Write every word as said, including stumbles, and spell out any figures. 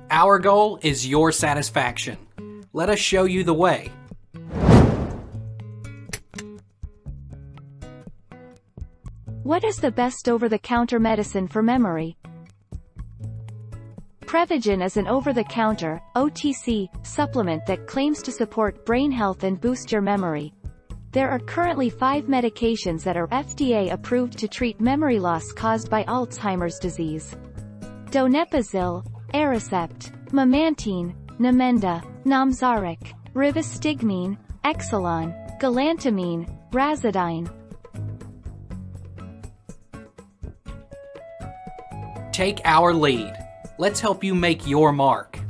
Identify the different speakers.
Speaker 1: Our goal is your satisfaction. Let us show you the way.
Speaker 2: What is the best over-the-counter medicine for memory? Prevagen is an over-the-counter, O T C, supplement that claims to support brain health and boost your memory. There are currently five medications that are F D A approved to treat memory loss caused by Alzheimer's disease. Donepezil, Aricept, Memantine, Namenda, Namzaric, Rivastigmine, Exelon, Galantamine, Razidine.
Speaker 1: Take our lead. Let's help you make your mark.